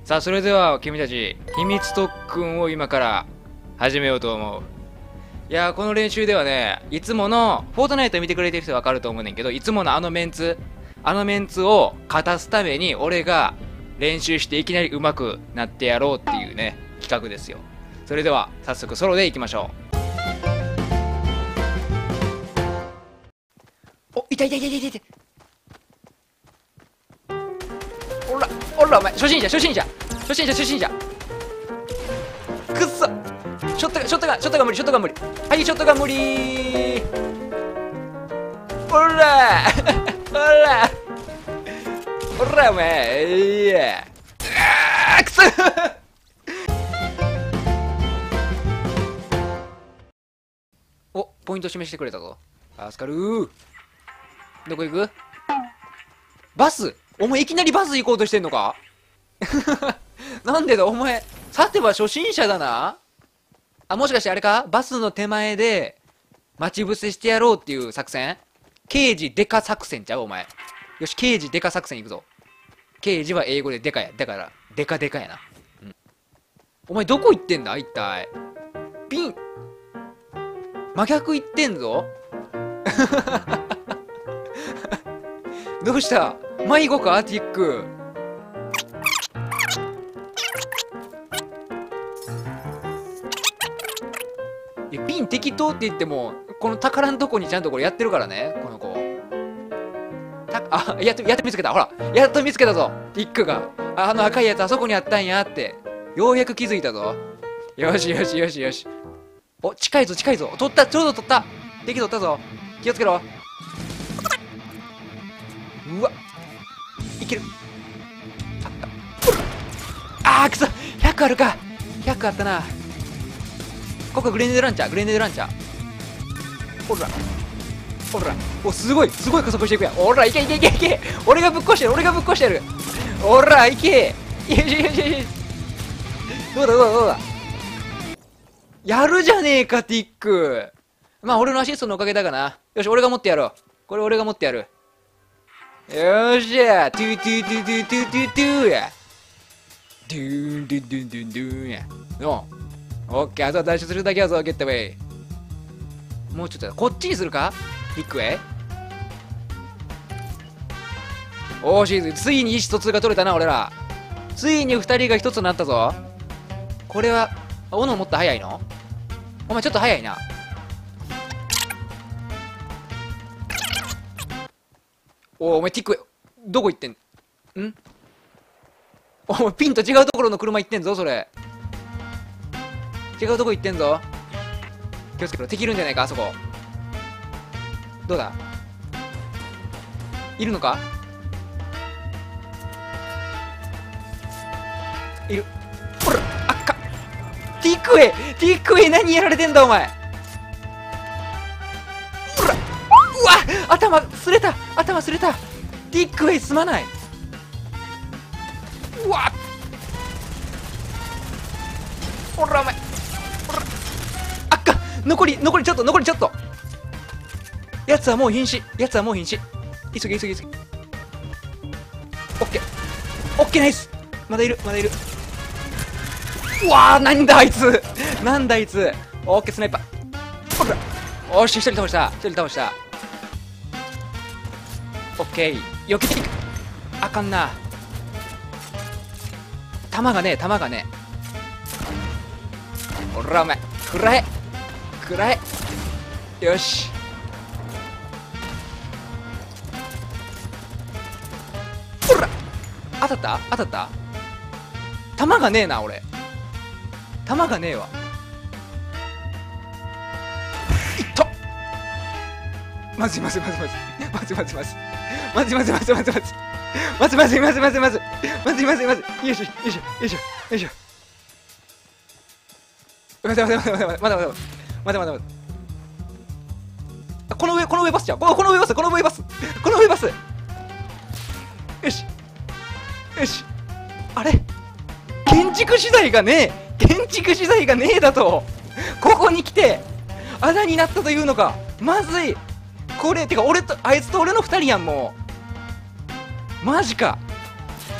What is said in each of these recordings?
さあ、それでは君たち、秘密特訓を今から始めようと思う。いやー、この練習ではね、いつもの、フォートナイト見てくれてる人わかると思うねんけど、いつものあのメンツを勝たすために、俺が練習していきなり上手くなってやろうっていうね、企画ですよ。それでは、早速ソロでいきましょう。お、痛い痛い痛い痛い痛い。おらお前、初心者くっそ、ショットが無理はい、ショットが無理。おらお前、いやくそお、ポイント示してくれたぞ。助かるー。どこ行く？バス？お前いきなりバス行こうとしてんのか？なんでだお前、さては初心者だな。あ、もしかしてあれか？バスの手前で待ち伏せしてやろうっていう作戦？刑事デカ作戦ちゃうお前。よし、刑事デカ作戦行くぞ。刑事は英語でデカや。だから、デカデカやな。うん。お前どこ行ってんだ一体。ピン。真逆行ってんぞ。どうした？迷子かティック。いや、ピン適当って言っても、この宝のとこにちゃんとこれやってるからね、この子。やっと見つけた。ほら、やっと見つけたぞ。ティックが。あの赤いやつあそこにあったんやって。ようやく気づいたぞ。よし。お、近いぞ。取った、ちょうど取った。敵取ったぞ。気をつけろ。うわ。いける。あった。くそ !100 あるか !100 あったな。ここグレネードランチャー。ほら。お、すごい加速していくやん。おら、いけ俺がぶっ壊してやる。おら、いけよし。どうだやるじゃねえか、ティック。まあ、俺のアシストのおかげだがな。よし、俺が持ってやろう。これ俺が持ってやる。よっしゃトゥトゥや。ドゥンや。のオッケー、あとは脱出するだけやぞ、ゲットウェイ。もうちょっとだ。こっちにするかビッグウェイ。おーし、ついに意思疎通が取れたな、俺ら。ついに二人が一つになったぞ。これは、斧もっと早いの？お前ちょっと早いな。お前ティック、どこ行ってん？お前ピンと違うところの車行ってんぞ、それ。違うとこ行ってんぞ。気をつけろ。敵いるんじゃないか、あそこ。どうだ？いるのか？いる。ほら、あっか。ティックウェイ何やられてんだ、お前。ほら、うわ、頭すれた。ティックウェイすまない。うわ、ほらお前、あっか、残りちょっと。やつはもう瀕死。急げ。オッケーナイス。まだいる。うわー、なんだあいつ。オッケー、スナイパー。ほら、おし、一人倒した。オッケー、避けていく。あかんな。弾がね。ほらお前、食らえ。よし。ほら、当たった弾がねえな、俺。弾がねえわ。いった。まずい。よし。待て。この上バスじゃん。この上バス。よし。あれ？建築資材がねえだと。ここに来て、あだになったというのか。まずい。これ、てかあいつと俺の二人やん、もう。マジか。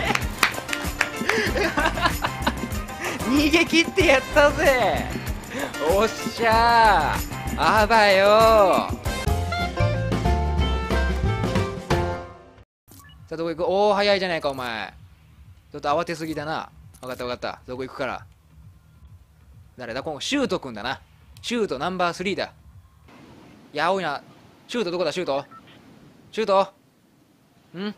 逃げ切ってやったぜ。おっしゃー、あばよー。さあどこ行く。おお早いじゃないかお前。ちょっと慌てすぎだな。分かった分かった、どこ行くから。誰だ、このシュートくんだな。シュートナンバー3だ。いや青いな。シュートどこだ、シュートシュートん、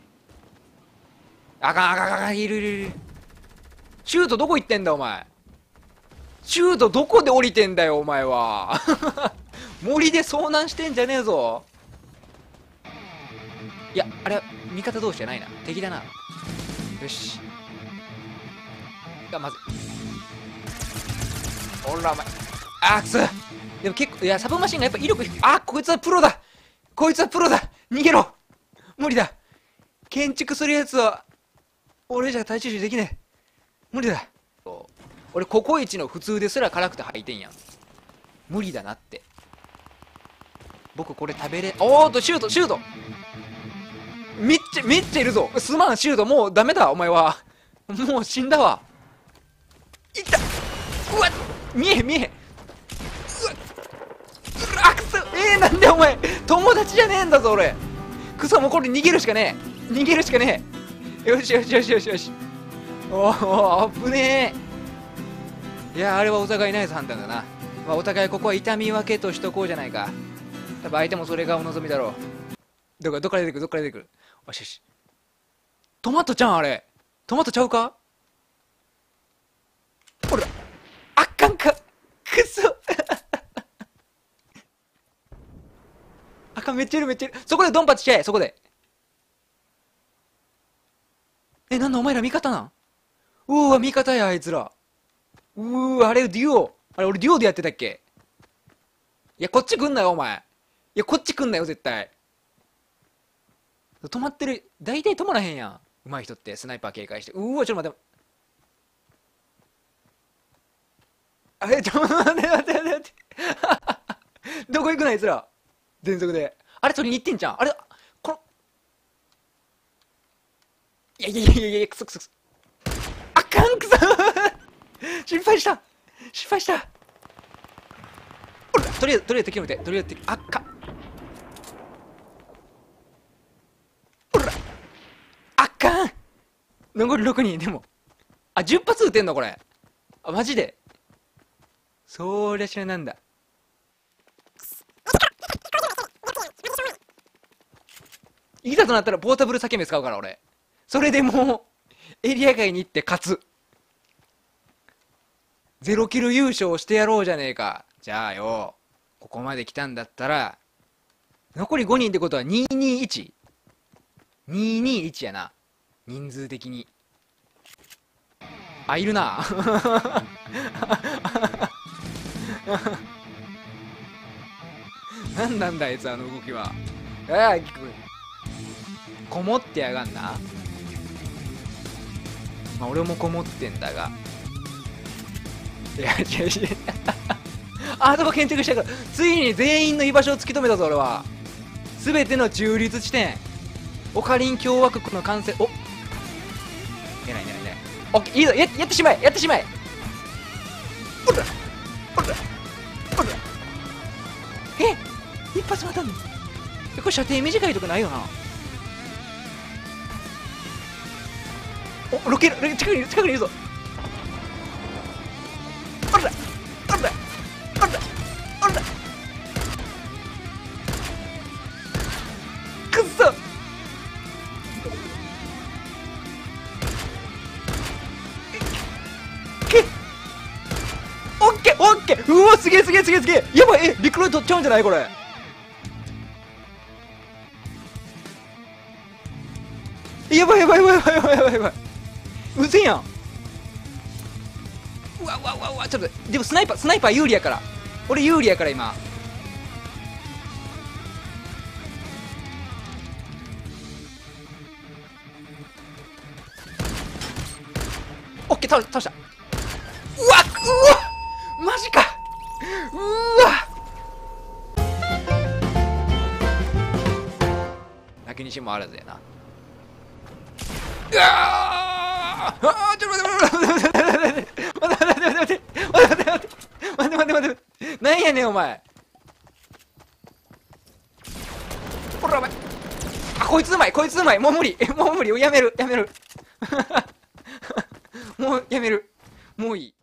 あかんあかんあかん、いるいるいる。シュートどこ行ってんだお前。シュートどこで降りてんだよお前は。森で遭難してんじゃねえぞ。いやあれ味方同士じゃないな、敵だな。よし、まずおらお前、くそ。でも結構、いやサブマシンがやっぱ威力、こいつはプロだ、こいつはプロだ、逃げろ。無理だ、建築するやつは俺じゃ太刀打ちできねえ、無理だ。俺ココイチの普通ですら辛くて吐いてんやん。無理だなって。僕これ食べれ、おーっとシュートシュート、めっちゃいるぞ。すまんシュート、もうダメだお前は。もう死んだわ。いった、うわ見え見え、うわくそ。なんでお前友達じゃねえんだぞ俺。くそ、もうこれ逃げるしかねえ、逃げるしかねえ。よしよしよしよしよし。おお危ねえ。いやあれはお互いナイス判断だな。まあお互いここは痛み分けとしとこうじゃないか。多分相手もそれがお望みだろう。どっから出てくる、どっから出てくる。よしよし、トマトちゃん、あれトマトちゃうか。ほら、あかんか、くそ。あかん、めっちゃいるめっちゃいる。そこでドンパチしちゃえ、そこで。なんだお前ら味方なん。うーわ味方やあいつら。あれデュオ、あれ俺デュオでやってたっけ。いやこっち来んなよお前、いやこっち来んなよ絶対。止まってる、大体止まらへんやん上手い人って。スナイパー警戒して、ちょっと待って、ちょっと待って待って待って待って。どこ行くのあいつら全速で。あれ取りに行ってんじゃん、あれこの、いやいやいやいや、くそくそくそ、あかん、くそ。失敗した失敗した。とりあえず敵を見て、とりあえず敵、あかん、あかん。残り6人でも、10発撃てんのこれ。マジで、そりゃ知らなんだ。いざとなったらポータブル裂け目使うから俺。それでもうエリア外に行って勝つ。ゼロキル優勝してやろうじゃねえか。じゃあよ、ここまで来たんだったら、残り5人ってことは 221?221 221やな、人数的に。いるな。何なんだあいつ、あの動きは。こもってやがんな。まあ俺もこもってんだが、いや違う違う。あそこ建築したから、ついに全員の居場所を突き止めたぞ俺は。全ての中立地点、オカリン共和国の完成。出ない出ない出ない。オッケー、いいぞ、やってしまえやってしまえ。おらおらおら、一発当たんの。これ射程短いとかないよな。ロケル近くにいるぞ。おらおらおらおら、くっそ。オッケーオッケー、うわすげえすげえすげえすげえ、やばい、リクロイ取っちゃうんじゃないこれ。やばいやばいやばいやばいやばいやばい、うぜやん。 うわうわうわうわ、ちょっとでもスナイパー有利やから、俺有利やから今。オッケー、倒した。うわマジか。うわ泣きにしもあらずやな。うわあ、ちょっと待ってなんやねんお前。ほらお前、あ、こいつうまい、もう無理やめるもうやめる、もういい。